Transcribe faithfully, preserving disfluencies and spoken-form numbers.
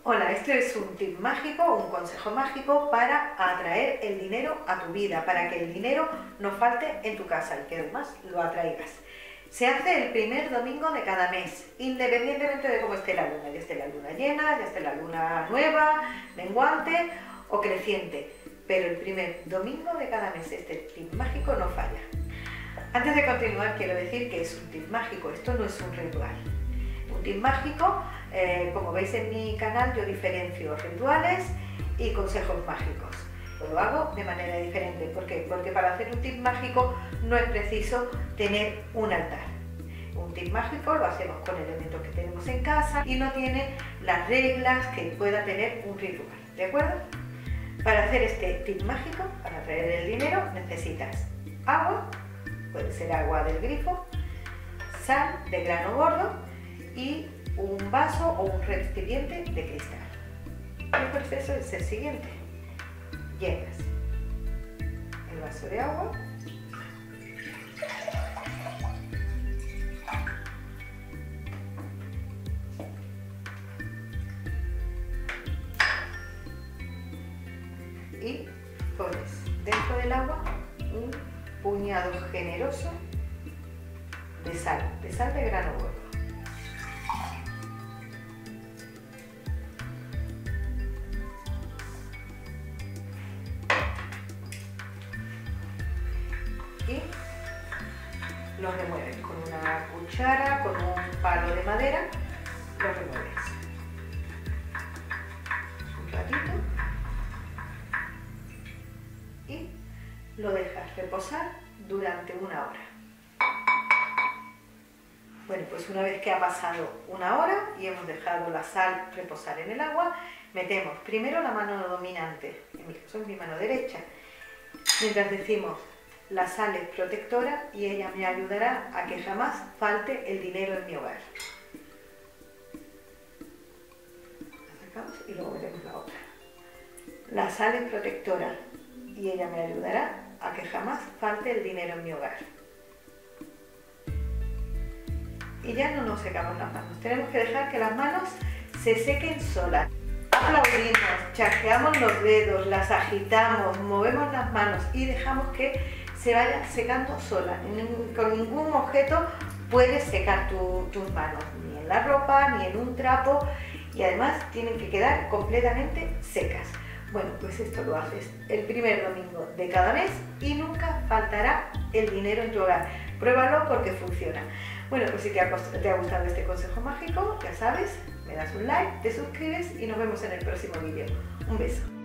Hola, esto es un tip mágico, un consejo mágico para atraer el dinero a tu vida, para que el dinero no falte en tu casa y que además lo atraigas. Se hace el primer domingo de cada mes, independientemente de cómo esté la luna, ya esté la luna llena, ya esté la luna nueva, menguante o creciente, pero el primer domingo de cada mes este tip mágico no falla. Antes de continuar quiero decir que es un tip mágico, esto no es un ritual. Un tip mágico, eh, como veis en mi canal, yo diferencio rituales y consejos mágicos. Lo hago de manera diferente. ¿Por qué? Porque para hacer un tip mágico no es preciso tener un altar. Un tip mágico lo hacemos con elementos que tenemos en casa y no tiene las reglas que pueda tener un ritual. ¿De acuerdo? Para hacer este tip mágico, para traer el dinero, necesitas agua, puede ser agua del grifo, sal de grano gordo y un vaso o un recipiente de cristal. El proceso es el siguiente: llenas el vaso de agua, y pones dentro del agua un puñado generoso de sal, de sal de grano gordo. Y lo remueves con una cuchara, con un palo de madera, lo remueves un ratito y lo dejas reposar durante una hora. Bueno, pues una vez que ha pasado una hora y hemos dejado la sal reposar en el agua, metemos primero la mano dominante, en mi caso es mi mano derecha, mientras decimos: la sal es protectora y ella me ayudará a que jamás falte el dinero en mi hogar. La sacamos y luego metemos la otra. La sal es protectora y ella me ayudará a que jamás falte el dinero en mi hogar. Y ya no nos secamos las manos. Tenemos que dejar que las manos se sequen solas. Aplaudimos, chasqueamos los dedos, las agitamos, movemos las manos y dejamos que se vaya secando sola. Con ningún objeto puedes secar tu, tus manos, ni en la ropa, ni en un trapo, y además tienen que quedar completamente secas. Bueno, pues esto lo haces el primer domingo de cada mes y nunca faltará el dinero en tu hogar. Pruébalo porque funciona. Bueno, pues si te ha, te ha gustado este consejo mágico, ya sabes, me das un like, te suscribes y nos vemos en el próximo vídeo. Un beso.